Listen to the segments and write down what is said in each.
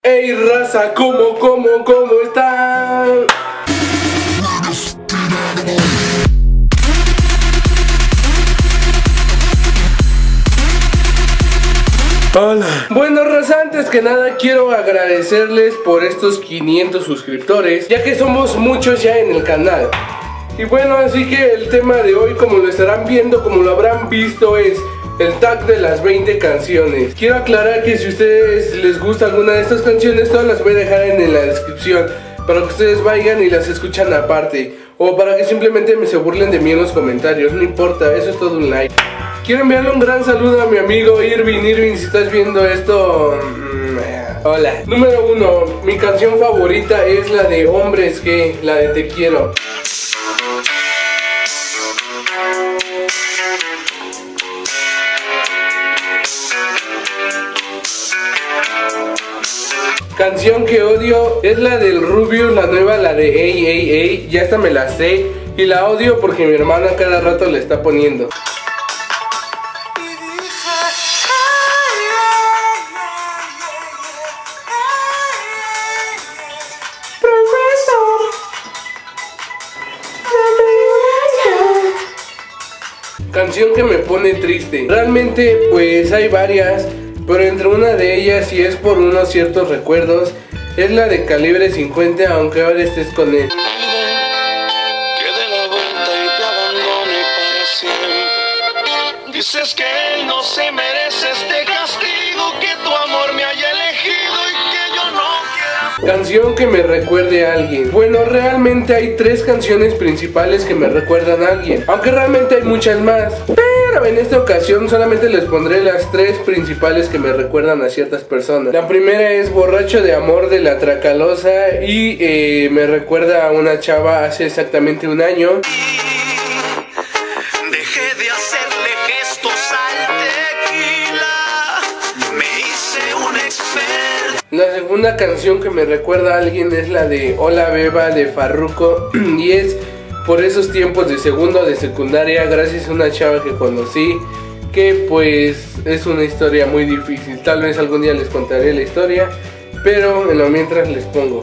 Hey raza, ¿cómo están? Hola. Bueno, raza, antes que nada quiero agradecerles por estos 500 suscriptores, ya que somos muchos ya en el canal. Y bueno, así que el tema de hoy, como lo estarán viendo, como lo habrán visto, es el tag de las 20 canciones. Quiero aclarar que si a ustedes les gusta alguna de estas canciones, todas las voy a dejar en la descripción, para que ustedes vayan y las escuchan aparte, o para que simplemente se burlen de mí en los comentarios. No importa, eso es todo un like. Quiero enviarle un gran saludo a mi amigo Irvin, si estás viendo esto, hola. Número 1, mi canción favorita es la de Hombres G, la de Te Quiero. Canción que odio es la del Rubius, la nueva, la de Ey, ey, ey. Ya esta me la sé y la odio porque mi hermana cada rato la está poniendo. Canción que me pone triste. Realmente pues hay varias, pero entre una de ellas, y es por unos ciertos recuerdos, es la de Calibre 50, aunque ahora estés con él. Que dé la vuelta y te abandone para siempre. Dices que él no se merece este castigo, que tu amor me haya elegido y que yo no quiera. Canción que me recuerde a alguien. Bueno, realmente hay 3 canciones principales que me recuerdan a alguien, aunque realmente hay muchas más, pero en esta ocasión solamente les pondré las 3 principales que me recuerdan a ciertas personas. La primera es Borracho de Amor de La Tracalosa y me recuerda a una chava hace exactamente un año. Dejé de hacerle gestos al tequila, me hice un experto. La segunda canción que me recuerda a alguien es la de Hola Beba de Farruko y es por esos tiempos de segundo de secundaria, gracias a una chava que conocí, que pues es una historia muy difícil. Tal vez algún día les contaré la historia, pero en lo mientras les pongo.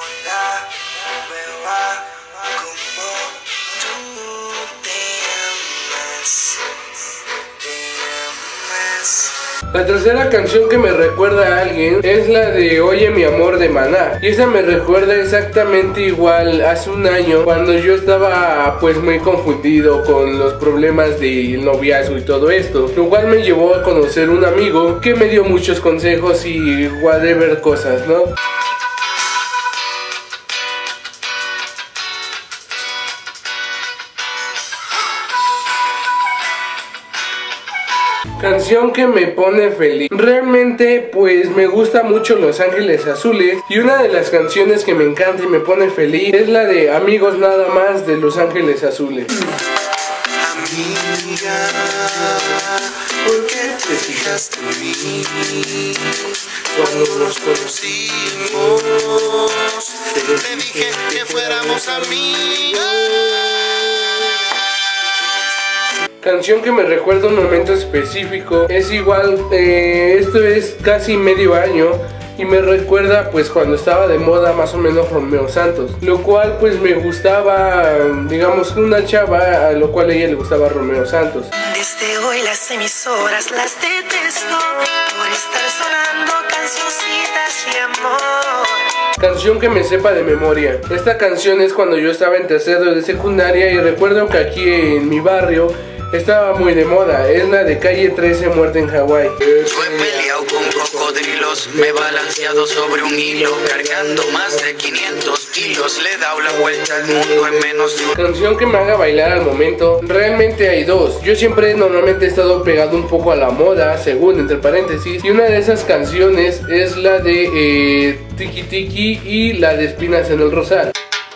La tercera canción que me recuerda a alguien es la de Oye mi amor de Maná. Y esa me recuerda exactamente igual hace un año, cuando yo estaba pues muy confundido con los problemas del noviazgo y todo esto, lo cual me llevó a conocer un amigo que me dio muchos consejos y whatever cosas, ¿no? Canción que me pone feliz. Realmente pues me gusta mucho Los Ángeles Azules, y una de las canciones que me encanta y me pone feliz es la de Amigos Nada Más de Los Ángeles Azules. Amiga, ¿por qué te fijaste en mí? Cuando nos conocimos, te dije que fuéramos amigos. Canción que me recuerda un momento específico, es igual, esto es casi medio año, y me recuerda pues cuando estaba de moda más o menos Romeo Santos, lo cual pues me gustaba, digamos, una chava a lo cual a ella le gustaba Romeo Santos. Desde hoy las emisoras las detesto por estar sonando cancioncitas y amor. Canción que me sepa de memoria. Esta canción es cuando yo estaba en tercero de secundaria y recuerdo que aquí en mi barrio estaba muy de moda. Es la de Calle 13, Muerte en Hawái. Yo he peleado con cocodrilos, me he balanceado sobre un hilo, cargando más de 500 kilos, le he dado la vuelta al mundo en menos de un... Canción que me haga bailar al momento. Realmente hay 2. Yo siempre normalmente he estado pegado un poco a la moda, según entre paréntesis, y una de esas canciones es la de Tiki Tiki y la de Espinas en el Rosal.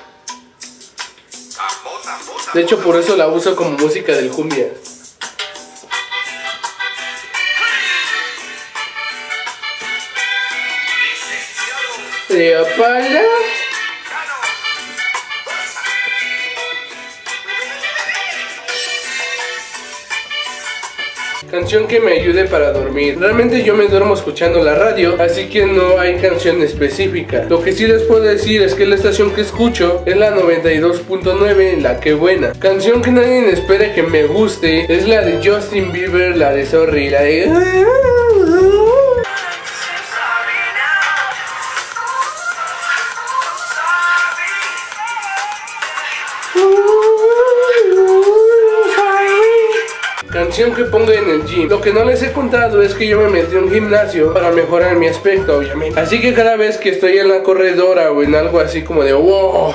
De hecho, por eso la uso como música del cumbia. De Apala. Canción que me ayude para dormir. Realmente yo me duermo escuchando la radio, así que no hay canción específica. Lo que sí les puedo decir es que la estación que escucho es la 92.9, La Que Buena. Canción que nadie espera que me guste es la de Justin Bieber, la de Sorry, la de... Canción que pongo en el gym. Lo que no les he contado es que yo me metí a un gimnasio para mejorar mi aspecto, obviamente. Así que cada vez que estoy en la corredora o en algo así como de wow,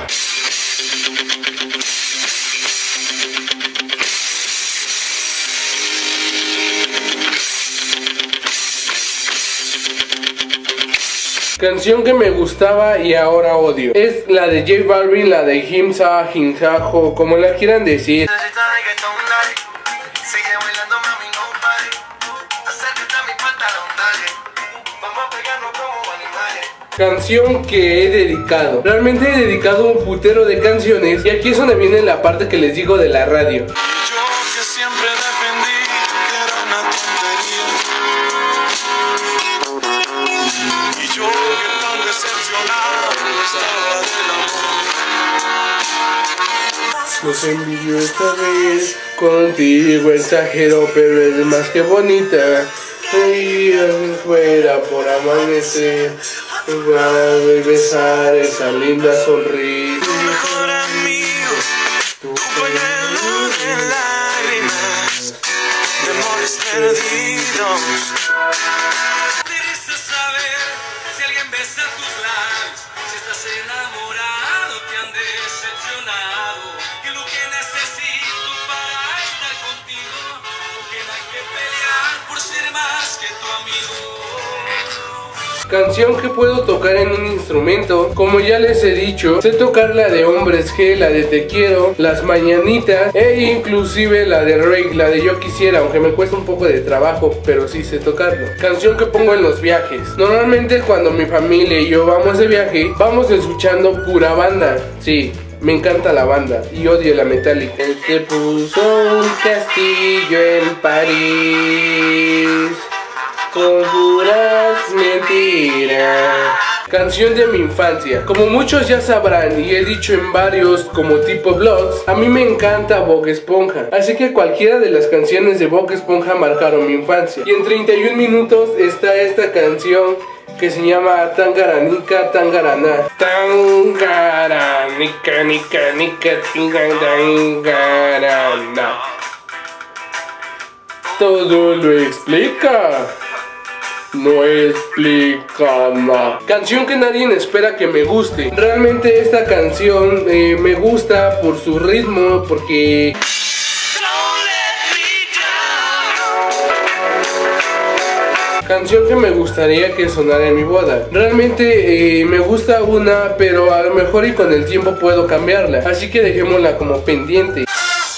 canción que me gustaba y ahora odio es la de J Balvin, la de Himsa, Hinsajo, como la quieran decir. Canción que he dedicado. Realmente he dedicado un putero de canciones y aquí es donde viene la parte que les digo de la radio. Yo que siempre defendí que era una tontería. Y yo que tan decepcionado estaba del amor. Los envidio esta vez, contigo exagero, pero es más que bonita. Y fuera por amanecer, para besar esa linda sonrisa. Tu mejor amigo, tu pañuelo de lágrimas, de amores perdidos. Triste saber si alguien besa tus labios, si estás enamorado, te han decepcionado. Que lo que necesito para estar contigo, no queda que pelear por ser más que tu amigo. Canción que puedo tocar en un instrumento, como ya les he dicho, sé tocar la de Hombres G, la de Te Quiero, Las Mañanitas e inclusive la de Rake, la de Yo Quisiera, aunque me cuesta un poco de trabajo, pero sí sé tocarlo. Canción que pongo en los viajes. Normalmente cuando mi familia y yo vamos de viaje, vamos escuchando pura banda. Sí, me encanta la banda y odio la Metallica. Él te puso un castillo en París con puras mentiras. Canción de mi infancia. Como muchos ya sabrán y he dicho en varios como tipo vlogs, a mí me encanta Bob Esponja. Así que cualquiera de las canciones de Bob Esponja marcaron mi infancia. Y en 31 minutos está esta canción que se llama Tangaranica Tangarana. Tangaranica nica nica tangarana. Todo lo explica. No explica nada. Canción que nadie espera que me guste. Realmente esta canción me gusta por su ritmo, porque canción que me gustaría que sonara en mi boda. Realmente me gusta una, pero a lo mejor y con el tiempo puedo cambiarla. Así que dejémosla como pendiente.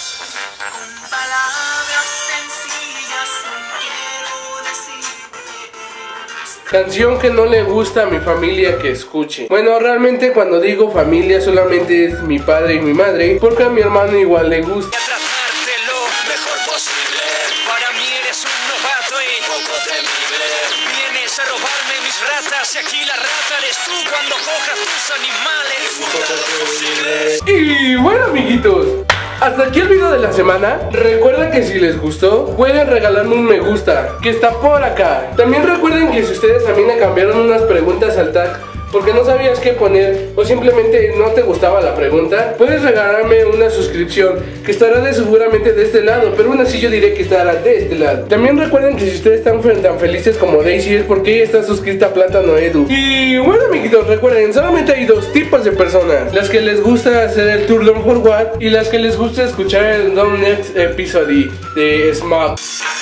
Canción que no le gusta a mi familia que escuche. Bueno, realmente cuando digo familia solamente es mi padre y mi madre, porque a mi hermano igual le gusta. Tratarte lo mejor posible. Para mí eres un novato y poco temible. Vienes a robarme mis ratas y aquí la rata eres tú cuando cojas tus animales. Y bueno, amiguitos, hasta aquí el video de la semana. Recuerden que si les gustó pueden regalarme un me gusta, que está por acá. También recuerden que si ustedes también le cambiaron unas preguntas al tag porque no sabías qué poner o simplemente no te gustaba la pregunta, puedes regalarme una suscripción que estará seguramente de este lado, pero aún así yo diré que estará de este lado. También recuerden que si ustedes están tan felices como Daisy es porque ella está suscrita a Plátano Edu. Y bueno, amiguitos, recuerden, solamente hay dos tipos de personas: las que les gusta hacer el tour Down for What y las que les gusta escuchar el Down Next Episode de Smog.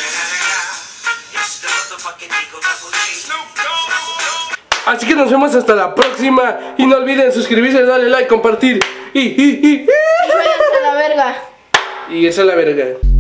Así que nos vemos hasta la próxima. Y no olviden suscribirse, darle like, compartir. Y váyanse a la verga. Y eso es la verga.